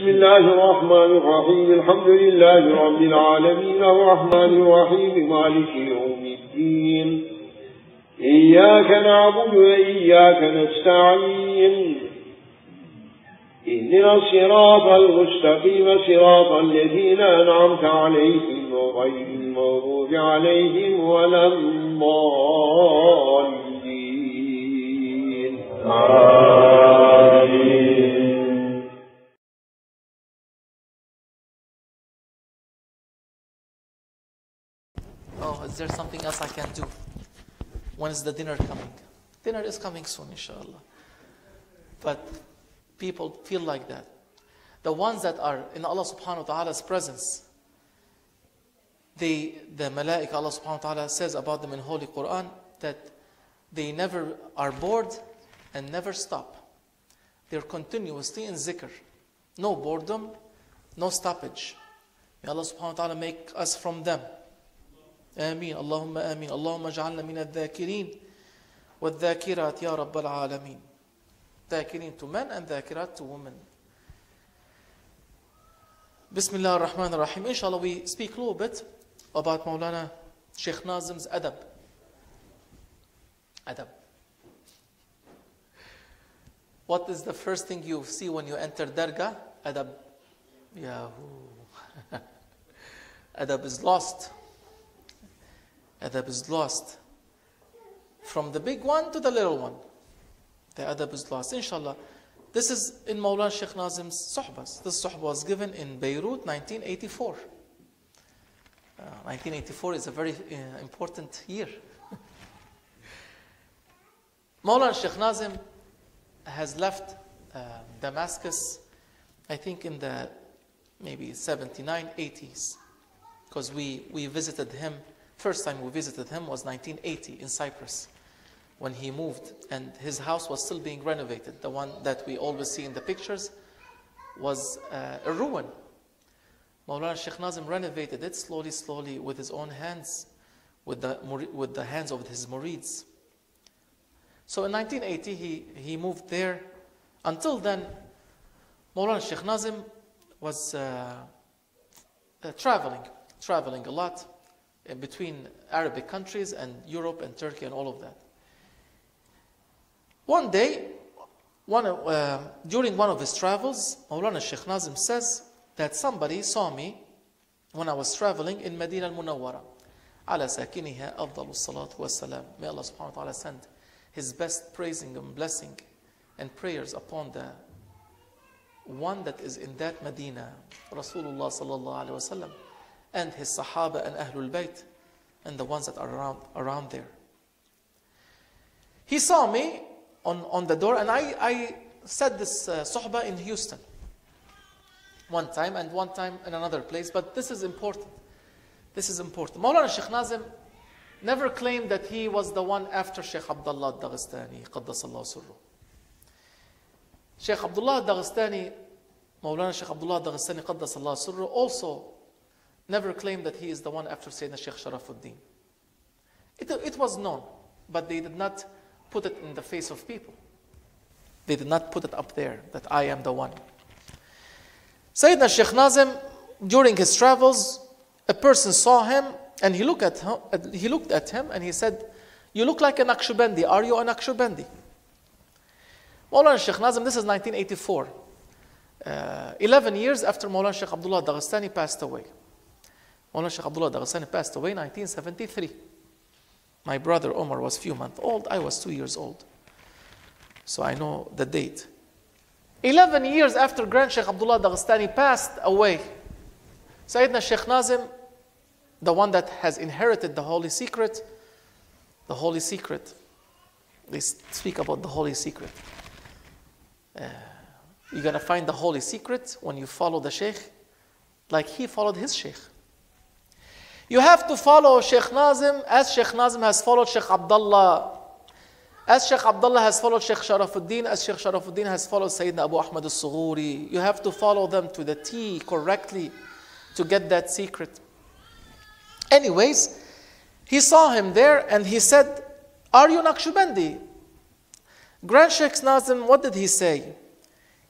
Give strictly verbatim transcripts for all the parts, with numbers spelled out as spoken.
بسم الله الرحمن الرحيم الحمد لله رب العالمين الرحمن الرحيم مالك يوم الدين إياك نعبد وإياك نستعين اهدنا الصراط المستقيم صراط الذين أنعمت عليهم غير المغضوب عليهم ولا الضالين آمين. Oh, is there something else I can do? When is the dinner coming? Dinner is coming soon, inshallah. But people feel like that. The ones that are in Allah subhanahu wa ta'ala's presence, they, the malaika, Allah subhanahu wa ta'ala says about them in Holy Quran that they never are bored and never stop. They're continuously in zikr. No boredom, no stoppage. May Allah subhanahu wa ta'ala make us from them. آمين اللهم آمين اللهم اجعلنا من الذاكرين والذاكرات يا رب العالمين. ذاكرين to men and ذاكرات to women. Bismillah ar-Rahman ar-Rahim. Inshallah we speak a little bit about Maulana Sheikh Nazim's adab. Adab. What is the first thing you see when you enter Dargah? Adab. Yahoo. Adab is lost. Adab is lost. From the big one to the little one. The adab is lost. Inshallah. This is in Maulana Sheikh Nazim's Suhbas. This Suhbah was given in Beirut, nineteen eighty-four. Uh, nineteen eighty-four is a very uh, important year. Maulana Sheikh Nazim has left uh, Damascus, I think in the maybe seventy-nine, eighties. Because we, we visited him. First time we visited him was nineteen eighty in Cyprus when he moved, and his house was still being renovated. The one that we always see in the pictures was uh, a ruin. Maulana Sheikh Nazim renovated it slowly, slowly with his own hands, with the, with the hands of his murids. So in nineteen eighty he, he moved there. Until then, Maulana Sheikh Nazim was uh, uh, traveling, traveling a lot between Arabic countries and Europe and Turkey and all of that. One day, one, uh, during one of his travels, Maulana Sheikh Nazim says that somebody saw me when I was traveling in Medina al-Munawwara. Ala sakiniha afdalu salatu wassalam. May Allah subhanahu wa ta'ala send His best praising and blessing and prayers upon the one that is in that Medina, Rasulullah sallallahu alayhi wa sallam, and his Sahaba and Ahlul Bayt, and the ones that are around, around there. He saw me on, on the door, and I, I said this uh, Suhbah in Houston one time, and one time in another place, but this is important. This is important. Maulana Sheikh Nazim never claimed that he was the one after Sheikh Abdullah al-Daghestani, Qaddasallahu Sirruh. Sheikh Abdullah al-Daghestani, Maulana Sheikh Abdullah al-Daghestani, Qaddasallahu Sirruh, also never claimed that he is the one after Sayyidina Sheikh Sharafuddin. It, it was known, but they did not put it in the face of people. They did not put it up there, that I am the one. Sayyidina Sheikh Nazim, during his travels, a person saw him, and he looked at him, he looked at him and he said, "You look like a Naqshbandi. Are you a Naqshbandi?" Maulana Sheikh Nazim, this is nineteen eighty-four. Uh, eleven years after Maulana Sheikh Abdullah Daghestani passed away. Maulana Sheikh Abdullah Daghestani passed away in nineteen seventy-three. My brother Omar was a few months old. I was two years old. So I know the date. eleven years after Grand Sheikh Abdullah Daghestani passed away, Sayyidina Sheikh Nazim, the one that has inherited the holy secret, the holy secret, they speak about the holy secret. Uh, you're going to find the holy secret when you follow the Sheikh, like he followed his Sheikh. You have to follow Sheikh Nazim as Sheikh Nazim has followed Sheikh Abdullah. As Sheikh Abdullah has followed Sheikh Sharafuddin, as Sheikh Sharafuddin has followed Sayyidina Abu Ahmad al-Sughuri. You have to follow them to the T correctly to get that secret. Anyways, he saw him there and he said, "Are you Naqshbandi?" Grand Sheikh Nazim, what did he say?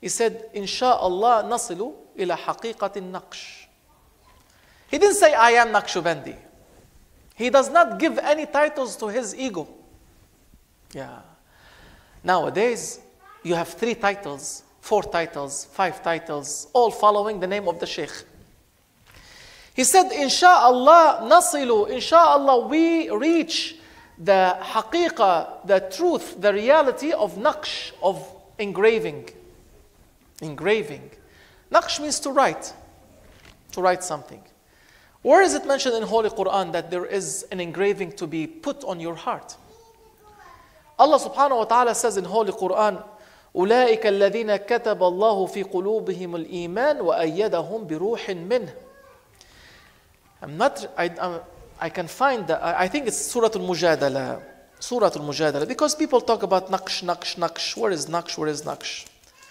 He said, Insha'Allah nasilu ila haqiqatin naqsh. He didn't say, I am Naqshbandi. He does not give any titles to his ego. Yeah. Nowadays, you have three titles, four titles, five titles, all following the name of the Sheikh. He said, Insha'Allah nasilu, Insha'Allah we reach the haqiqah, the truth, the reality of naqsh, of engraving. Engraving. Naqsh means to write, to write something. Where is it mentioned in Holy Quran that there is an engraving to be put on your heart? Allah subhanahu wa ta'ala says in Holy Quran, أولئك الذين كتب الله في قلوبهم الإيمان وأيدهم بروح منه. I'm not, I, I'm, I can find, the, I think it's Surah Al-Mujadala. Surah Al-Mujadala. Because people talk about Naqsh, Naqsh, Naqsh. Where is Naqsh? Where is Naqsh?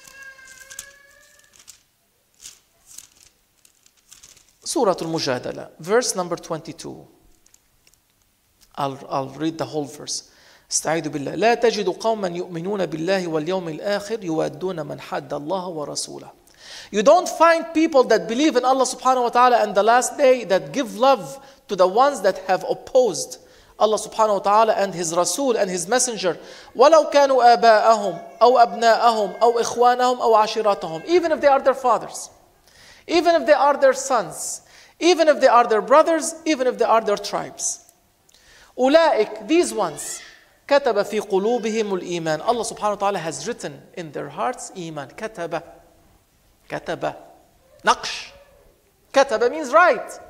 Surah Al-Mujadala, verse number twenty-two. I'll, I'll read the whole verse. استعيذ بالله لا تجد قوما يؤمنون بالله واليوم الآخر يوادون من حد الله ورسوله. You don't find people that believe in Allah subhanahu wa ta'ala and the last day that give love to the ones that have opposed Allah subhanahu wa ta'ala and His Rasul and His Messenger. وَلَوْ كَانُوا آبَاءَهُمْ أَوْ أَبْنَاءَهُمْ أَوْ إِخْوَانَهُمْ أَوْ عَشِيرَتَهُمْ. Even if they are their fathers, even if they are their sons, even if they are their brothers, even if they are their tribes. أولئك, these ones, كتب في قلوبهم الإيمان. Allah subhanahu wa ta'ala has written in their hearts iman. كتب. كتب. نقش. كتب means write.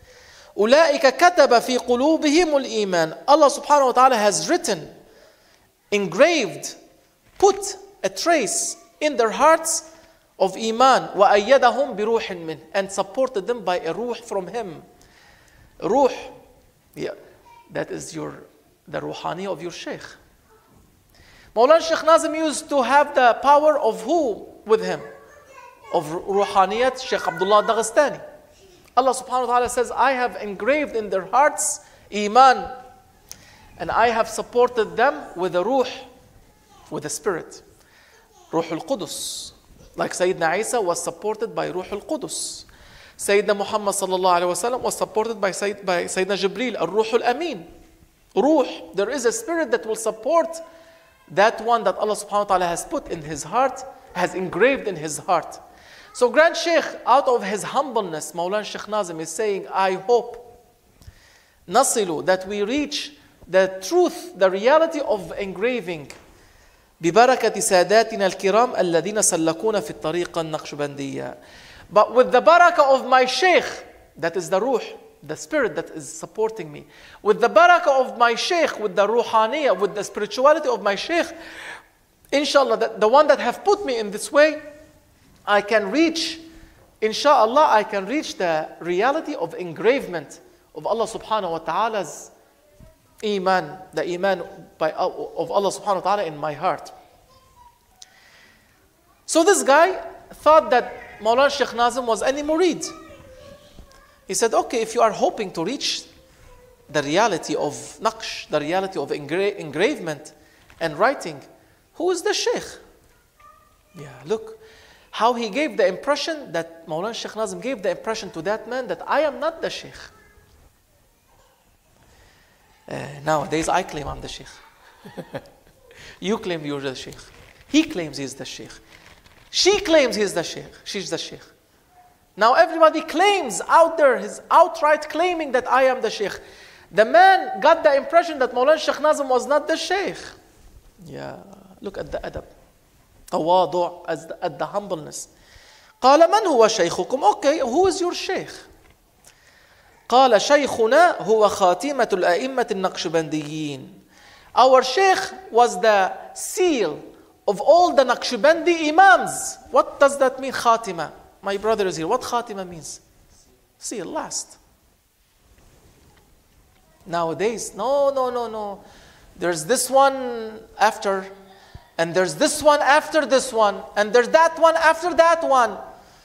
أولئك كتب في قلوبهم الإيمان. Allah subhanahu wa ta'ala has written, engraved, put a trace in their hearts of iman. وَأَيَّدَهُمْ بِرُوحٍ مِّنْهِ. And supported them by a ruh from Him. Ruh. Yeah, that is your the ruhani of your sheikh. Mawlana Sheikh Nazim used to have the power of who with him? Of ruhaniyat Sheikh Abdullah Daghestani. Allah subhanahu wa ta'ala says, I have engraved in their hearts iman, and I have supported them with a ruh, with a spirit. Ruh al-Qudus. Like Sayyidina Isa was supported by Ruh al-Qudus. Sayyidina Muhammad sallallahu alayhi wa sallam was supported by, Sayyid, by Sayyidina Jibreel, al-Ruh al-Amin. Ruh, there is a spirit that will support that one that Allah subhanahu wa ta'ala has put in his heart, has engraved in his heart. So Grand Sheikh, out of his humbleness, Mawlana Sheikh Nazim is saying, I hope, nasilu, that we reach the truth, the reality of engraving. ببركة ساداتنا الكرام الذين سلكونا في الطريقة النقشبندية. But with the barakah of my Sheikh, that is the ruh, the spirit that is supporting me, with the barakah of my Sheikh, with the ruhaniyah, with the spirituality of my Sheikh, inshallah, the, the one that have put me in this way, I can reach, inshallah, I can reach the reality of engravement of Allah subhanahu wa ta'ala's iman, the iman by, of Allah subhanahu wa ta'ala in my heart. So this guy thought that Mawlana Sheikh Nazim was any murid. He said, okay, if you are hoping to reach the reality of naqsh, the reality of engra engravement and writing, who is the Sheikh? Yeah, look, how he gave the impression that Mawlana Sheikh Nazim gave the impression to that man that I am not the Sheikh. Uh, nowadays, I claim I'm the Sheikh. You claim you're the Sheikh. He claims he's the Sheikh. She claims he's the Sheikh. She's the Sheikh. Now everybody claims out there, he's outright claiming that I am the Sheikh. The man got the impression that Mawlana Sheikh Nazim was not the Sheikh. Yeah, look at the adab. Tawadu' as the, at the humbleness. قال من هو شيخكم? Okay, who is your Sheikh? قال شيخنا هو خاتمة الأئمة النقشبنديين. Our Sheikh was the seal of all the Naqshbandi Imams. What does that mean, Khatima? My brother is here. What Khatima means? Seal, last. Nowadays, no, no, no, no. There's this one after, and there's this one after this one, and there's that one after that one.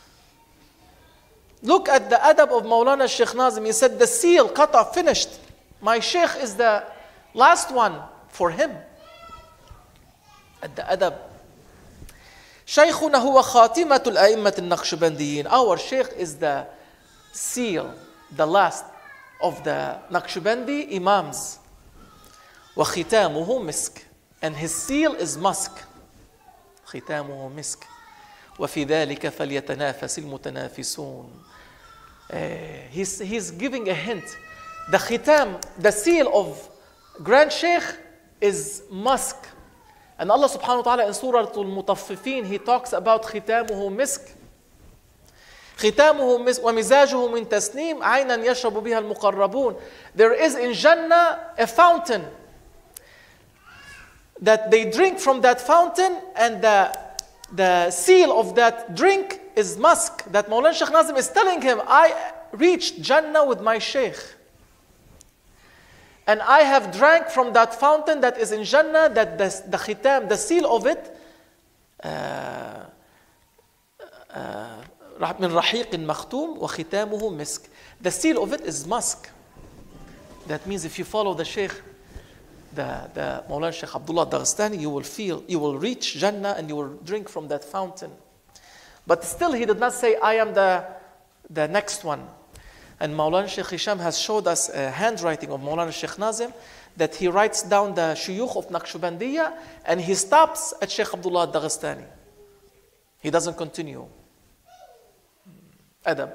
Look at the adab of Mawlana Sheikh Nazim. He said the seal, cut off, finished. My Sheikh is the last one for him. At the adab. شيخنا هو خاتمة الأئمة النقشبنديين. Our Sheikh is the seal, the last of the Naqshbandi Imams. وختامه مسك. And his seal is musk. ختامه مسك. وفي ذلك فليتنافس المتنافسون. Uh, he's, he's giving a hint. The khitam, the seal of Grand Sheikh is musk. And Allah subhanahu wa ta'ala in Surah Al-Mutaffifin, He talks about ختامه مسك. ختامه مسك ومزاجه من تسنيم عينا يشرب بها المقربون. There is in Jannah a fountain that they drink from that fountain, and the, the seal of that drink is musk. That Mawlana Shaykh Nazim is telling him, I reached Jannah with my Shaykh. And I have drank from that fountain that is in Jannah, that the, the khitam, the seal of it, uh, uh, من رحيق مختوم وختامه مسك. The seal of it is musk. That means if you follow the Shaykh, the, the Mawlana Shaykh Abdullah Daghestani, you will feel, you will reach Jannah and you will drink from that fountain. But still he did not say, I am the, the next one. And Mawlana Shaykh Hisham has showed us a handwriting of Mawlana Shaykh Nazim, that he writes down the shuyukh of Naqshbandiyya and he stops at Shaykh Abdullah Daghestani. He doesn't continue. Adab.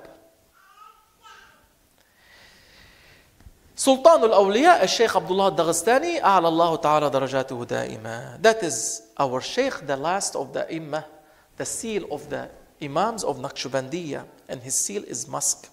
Sultan al-Awliya, Shaykh Abdullah Daghestani, أعلى الله تعالى درجاته دائما. That is our Shaykh, the last of the Imam, the seal of the Imams of Naqshbandiyya, and his seal is musk.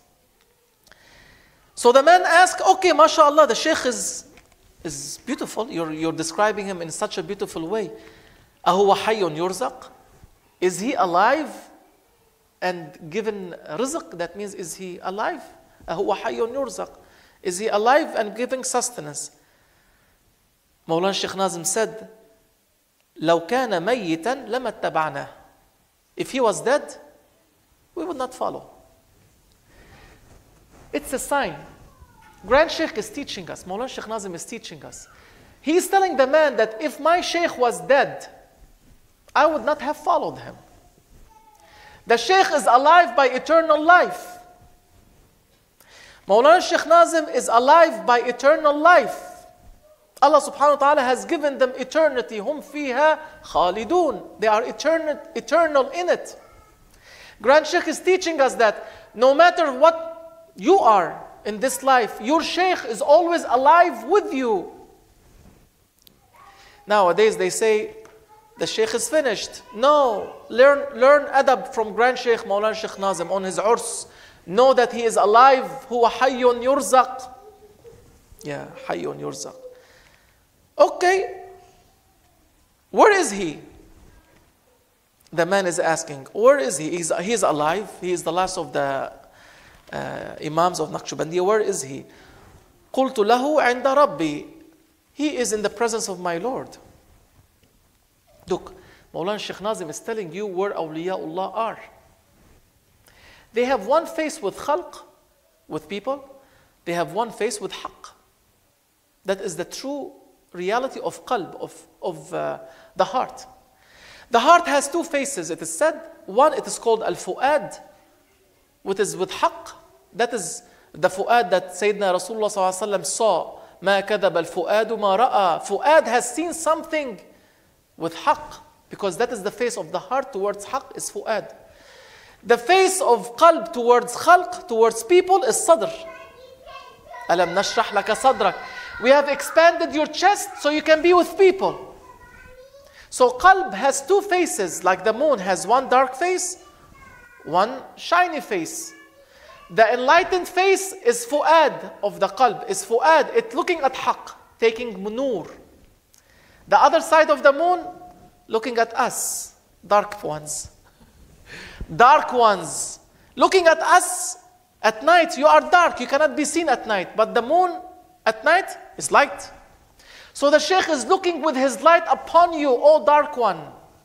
So the man asked, okay, mashallah, the Shaykh is, is beautiful. You're, you're describing him in such a beautiful way. أهو حي يرزق? Is he alive and given rizq? That means, is he alive? أهو حي يرزق? Is he alive and giving sustenance? Mawlana Shaykh Nazim said, لو كان ميتا لما اتبعناه. If he was dead, we would not follow. It's a sign. Grand Sheikh is teaching us. Mawlana Shaykh Nazim is teaching us. He is telling the man that if my Shaykh was dead, I would not have followed him. The Shaykh is alive by eternal life. Mawlana Shaykh Nazim is alive by eternal life. Allah subhanahu wa ta'ala has given them eternity. Hum fiha khalidun. They are eternal, eternal in it. Grand Sheikh is teaching us that no matter what you are in this life, your Shaykh is always alive with you. Nowadays they say, the Shaykh is finished. No, learn, learn adab from Grand Shaykh Mawlana Shaykh Nazim on his urs. Know that he is alive. Huwa hayyun yurzaq. Yeah, hayyun yurzaq. Okay, where is he? The man is asking, where is he? He's, he's alive. He is the last of the uh, Imams of Naqshbandiyya. Where is he? قُلْتُ لَهُ عِنْدَ رَبِّي. He is in the presence of my Lord. Look, Mawlana Shaykh Nazim is telling you where awliyaullah are. They have one face with khalq, with people. They have one face with haqq. That is the true reality of qalb, of, of uh, the heart. The heart has two faces, it is said. One, it is called al-fu'ad, which is with haqq. That is the fu'ad that Sayyidina Rasulullah sallallahu alaihi wasallam saw. مَا كَذَبَ الْفُؤَادُ مَا رَأَى. Fu'ad has seen something with haqq, because that is the face of the heart towards haqq, is fu'ad. The face of qalb towards khalq, towards people, is sadr. أَلَمْ نَشْرَحْ لَكَ صَدْرَكَ. We have expanded your chest so you can be with people. So qalb has two faces, like the moon has one dark face, one shiny face. The enlightened face is fu'ad of the qalb, is fu'ad, it's looking at haqq, taking nur. The other side of the moon, looking at us, dark ones. Dark ones, looking at us at night. You are dark, you cannot be seen at night, but the moon at night is light. So the Shaykh is looking with his light upon you, O dark one.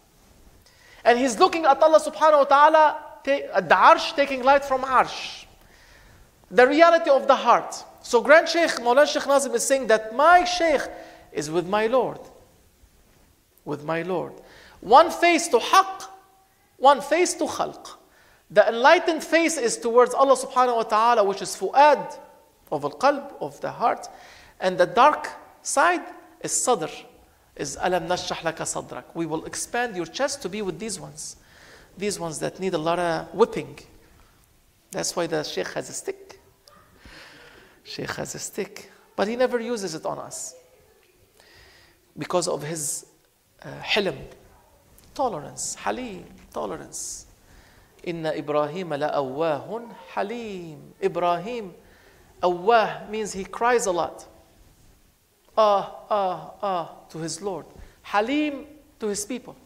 And he's looking at Allah subhanahu wa ta'ala, at the arsh, taking light from arsh. The reality of the heart. So Grand Shaykh, Mawlana Shaykh Nazim is saying that my Shaykh is with my Lord. With my Lord. One face to haqq One face to khalq. The enlightened face is towards Allah subhanahu wa ta'ala, which is fu'ad, of al-qalb, of the heart. And the dark side is sadr, is alam nashrah laka sadrak. We will expand your chest to be with these ones. These ones that need a lot of whipping. That's why the Shaykh has a stick. Shaykh has a stick. But he never uses it on us. Because of his uh, hilm, tolerance, halim, tolerance. Inna Ibrahim la'awwahun halim. Ibrahim, awwah means he cries a lot. Ah, ah, ah, to his Lord. Halim to his people.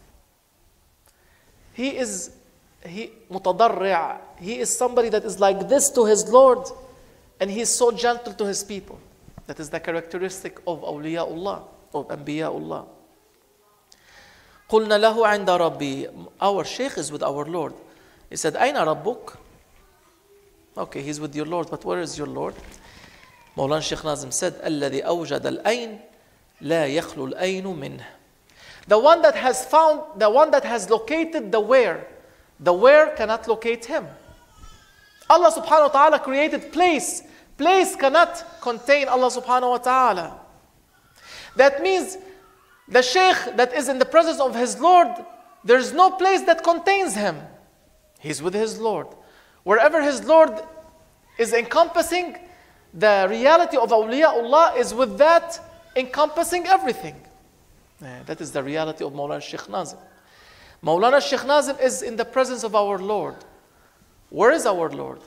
He is, he mutadarri'. He is somebody that is like this to his Lord, and he is so gentle to his people. That is the characteristic of awliyaullah, of anbiyaullah. قُلْنَا لَهُ عِنْدَ رَبِّي. Our Shaykh is with our Lord. He said, أَيْنَ رَبُّكَ? Okay, he's with your Lord, but where is your Lord? Mawlana Shaykh Nazim said, الَّذِي أَوْجَدَ الْأَيْنِ لَا يَخْلُ الْأَيْنُ مِنْهُ. The one that has found, the one that has located the where, the where cannot locate him. Allah subhanahu wa ta'ala created place. Place cannot contain Allah subhanahu wa ta'ala. That means the Shaykh that is in the presence of his Lord, there is no place that contains him. He's with his Lord. Wherever his Lord is encompassing, the reality of awliyaullah is with that encompassing everything. Yeah, that is the reality of Mawlana Shaykh Nazim. Mawlana Shaykh Nazim is in the presence of our Lord. Where is our Lord?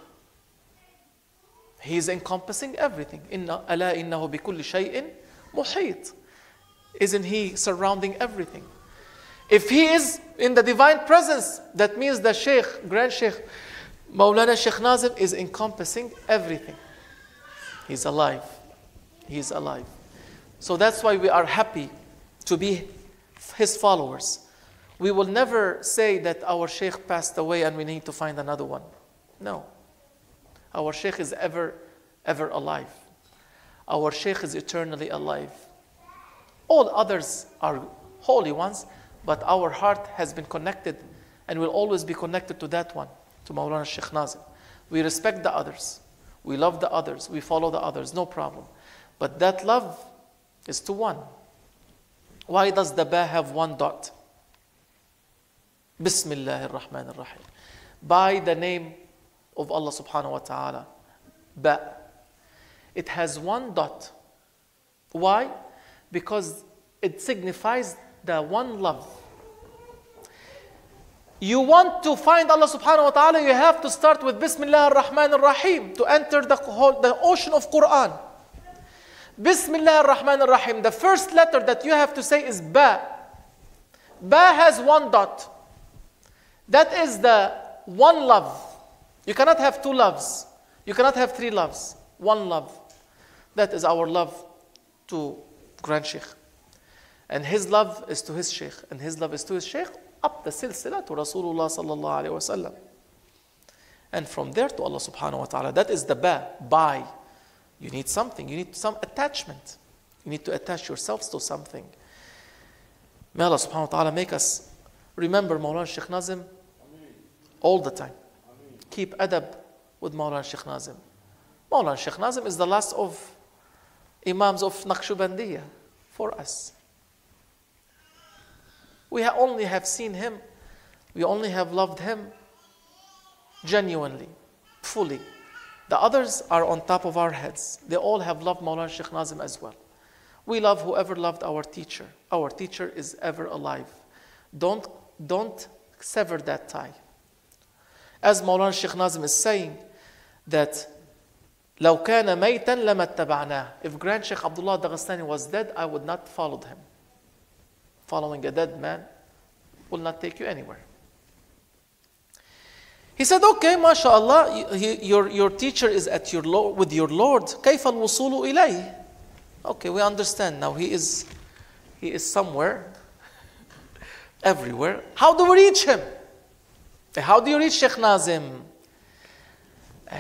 He is encompassing everything. Inna ala innahu bikulli shay'in muhit. Isn't he surrounding everything? If he is in the divine presence, that means the Shaykh, Grand Shaykh, Mawlana Shaykh Nazim is encompassing everything. He's alive. He's alive. So that's why we are happy to be his followers. We will never say that our Shaykh passed away and we need to find another one. No. Our Shaykh is ever, ever alive. Our Shaykh is eternally alive. All others are holy ones, but our heart has been connected and will always be connected to that one, to Mawlana Shaykh Nazim. We respect the others. We love the others. We follow the others. No problem. But that love is to one. Why does the ba have one dot? Bismillahir Rahmanir Rahim. By the name of Allah subhanahu wa ta'ala. Ba. It has one dot. Why? Because it signifies the one love. You want to find Allah subhanahu wa ta'ala, you have to start with Bismillah ar-Rahman ar-Rahim to enter the, whole, the ocean of Quran. Bismillah ar-Rahman ar-Rahim. The first letter that you have to say is Ba. Ba has one dot. That is the one love. You cannot have two loves. You cannot have three loves. One love. That is our love to Grand Shaykh. And his love is to his Shaykh. And his love is to his Shaykh up the silsila to Rasulullah sallallahu alayhi wa sallam. And from there to Allah subhanahu wa ta'ala. That is the ba, by. You need something. You need some attachment. You need to attach yourselves to something. May Allah subhanahu wa ta'ala make us remember Mawlana Shaykh Nazim all the time. Keep adab with Mawlana Shaykh Nazim. Mawlana Shaykh Nazim is the last of Imams of Naqshbandiyya for us. We ha only have seen him, we only have loved him genuinely, fully. The others are on top of our heads. They all have loved Mawlana Shaykh Nazim as well. We love whoever loved our teacher. Our teacher is ever alive. Don't, don't sever that tie. As Mawlana Shaykh Nazim is saying that لو كان ميتا لما اتبعناه. If Grand Shaykh Abdullah Daghestani was dead, I would not follow him. Following a dead man will not take you anywhere. He said, okay, mashallah, your, your teacher is at your Lord, with your Lord. كيف الوصول إليه? Okay, we understand now. He is, he is somewhere, everywhere. How do we reach him? How do you reach Shaykh Nazim? Uh,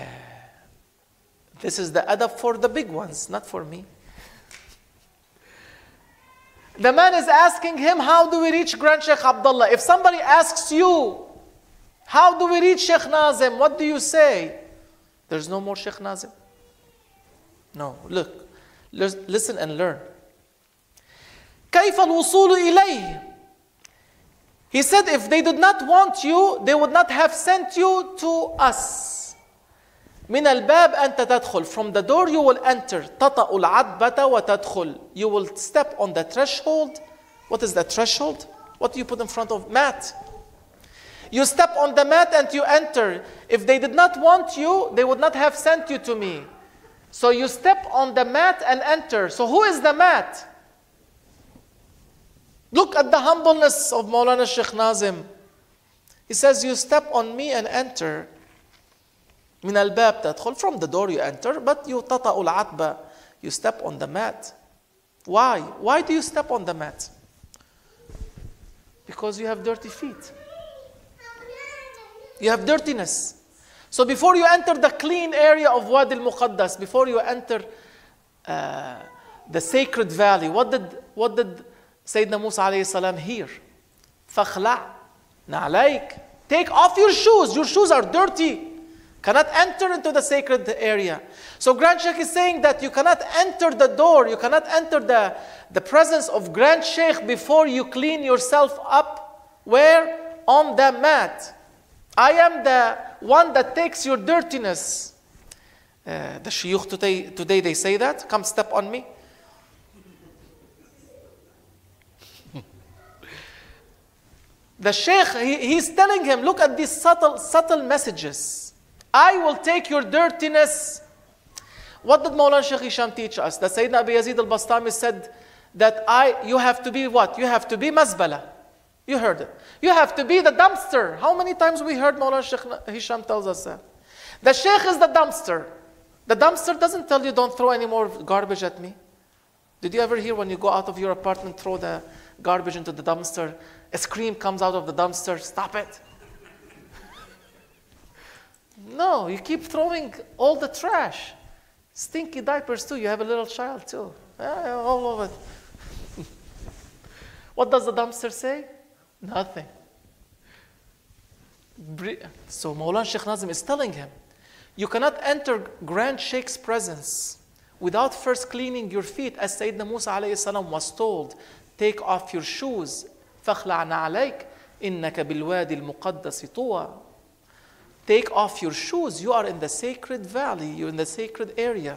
this is the adab for the big ones, not for me. The man is asking him, how do we reach Grand Sheikh Abdullah? If somebody asks you, how do we reach Sheikh Nazim? What do you say? There's no more Sheikh Nazim. No, look, listen and learn. كيف الوصول إليه? He said, if they did not want you, they would not have sent you to us. من الباب أنت تدخل. From the door you will enter. تطأ العتبة وتدخل. You will step on the threshold. What is the threshold? What do you put in front of? Mat. You step on the mat and you enter. If they did not want you, they would not have sent you to me. So you step on the mat and enter. So who is the mat? Look at the humbleness of Maulana Sheikh Nazim. He says, you step on me and enter. من الباب تدخل. From the door you enter, but you تطأ العتبة. You step on the mat. Why? Why do you step on the mat? Because you have dirty feet. You have dirtiness. So before you enter the clean area of Wadi al-Muqaddas, before you enter uh, the sacred valley, what did, what did Sayyidina Musa alayhi salam hear? فَخْلَعْ نَعْلَيْكَ. Take off your shoes. Your shoes are dirty. Cannot enter into the sacred area. So Grand Sheikh is saying that you cannot enter the door, you cannot enter the, the presence of Grand Sheikh before you clean yourself up. Where? On the mat. I am the one that takes your dirtiness. Uh, the shuyukh today, today they say that. Come step on me. The Sheikh, he, he's telling him, look at these subtle, subtle messages. I will take your dirtiness. What did Mawlana Shaykh Hisham teach us? That Sayyidina Abu Yazid al-Bastami said that I, you have to be what? You have to be mazbala. You heard it. You have to be the dumpster. How many times we heard Mawlana Shaykh Hisham tells us that? The Shaykh is the dumpster. The dumpster doesn't tell you don't throw any more garbage at me. Did you ever hear when you go out of your apartment, throw the garbage into the dumpster, a scream comes out of the dumpster, stop it? No, you keep throwing all the trash. Stinky diapers too. You have a little child too. Yeah, all of it. What does the dumpster say? Nothing. So Mawlana Shaykh Nazim is telling him, you cannot enter Grand Sheikh's presence without first cleaning your feet, as Sayyidina Musa alayhi salam was told, take off your shoes. فَخْلَعْ نَعْلَيْكَ إِنَّكَ بِالْوَادِ الْمُقَدَّسِ طُوَى. Take off your shoes. You are in the sacred valley. You're in the sacred area.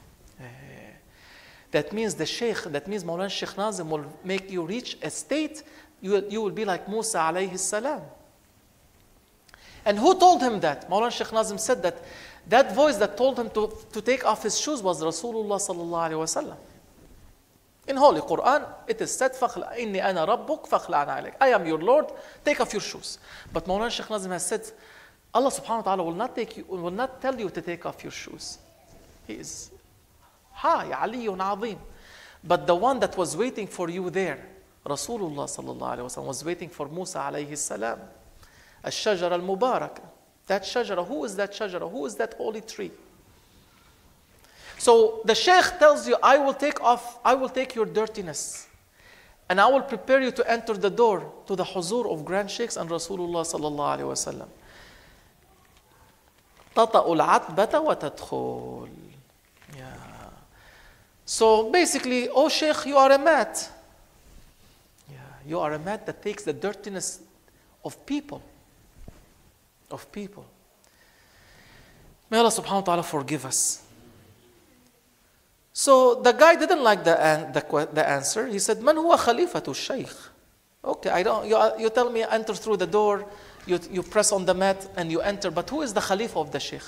That means the Shaykh, that means Mawlana Shaykh Nazim will make you reach a state, you will, you will be like Musa alayhi salam. And who told him that? Mawlana Shaykh Nazim said that that voice that told him to, to take off his shoes was Rasulullah sallallahu alayhi wa sallam. In Holy Quran, it is said, إِنِّي أَنَا رَبُّكَ فَخْلَعْ نَعْلَيْكَ. I am your Lord, take off your shoes. But Mawlana Shaykh Nazim has said, Allah subhanahu wa ta'ala will not, take you, will not tell you to take off your shoes. He is high, aliyun azim. But the one that was waiting for you there, Rasulullah sallallahu alayhi wa sallam, was waiting for Musa alayhi salam. Ash-shajara al-mubarakah. That shajara, who is that shajara? Who is that holy tree? So the Shaykh tells you, I will take off, I will take your dirtiness. And I will prepare you to enter the door to the huzur of Grand Sheikhs and Rasulullah sallallahu alayhi wa sallam. تَطَأُ الْعَتْبَةَ وَتَدْخُلْ. Yeah. So basically, oh Shaykh, you are a mat. Yeah, you are a mat that takes the dirtiness of people. Of people. May Allah subhanahu wa ta'ala forgive us. So the guy didn't like the, the, the answer. He said, Man huwa khalifatu shaykh? Okay, I don't, you, you tell me enter through the door, you, you press on the mat and you enter, but who is the khalifa of the shaykh?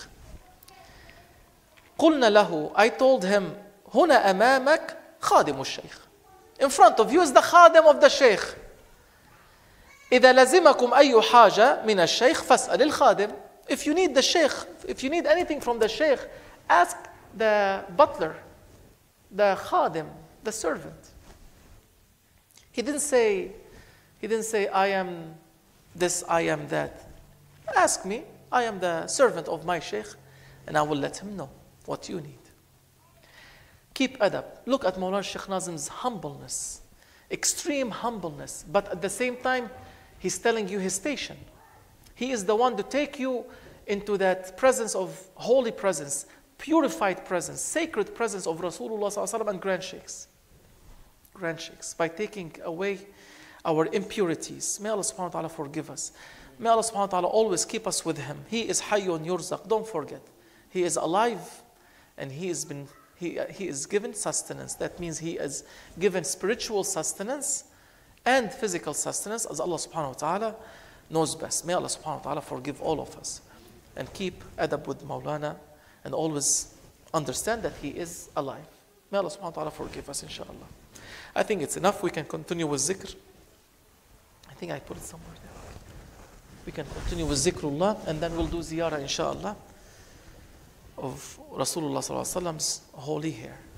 قلنا له, I told him, هنا أمامك خادم الشيخ. In front of you is the khadim of the shaykh. إذا لزمكم أي حاجة من الشيخ فاسأل الخادم. If you need the shaykh, if you need anything from the shaykh, ask the butler, the khadim, the servant. He didn't say, he didn't say, I am this, I am that. Ask me, I am the servant of my shaykh, and I will let him know what you need. Keep adab. Look at Mawlana Shaykh Nazim's humbleness. extreme humbleness, but at the same time, he's telling you his station. He is the one to take you into that presence of holy presence, purified presence, sacred presence of Rasulullah sallallahu alaihi wasallam and grandshakes. Grandshakes, by taking away our impurities. May Allah subhanahu wa ta'ala forgive us. May Allah subhanahu wa ta'ala always keep us with him. He is Hayyun Yurzaq. Don't forget. He is alive and he has been he, he is given sustenance. That means he is given spiritual sustenance and physical sustenance as Allah subhanahu wa ta'ala knows best. May Allah subhanahu wa ta'ala forgive all of us and keep adab with Maulana and always understand that he is alive. May Allah subhanahu wa ta'ala forgive us, inshallah. I think it's enough. We can continue with zikr. I think I put it somewhere there. We can continue with zikrullah and then we'll do ziyarah, inshallah, of Rasulullah sallallahu alaihi wasallam's holy hair.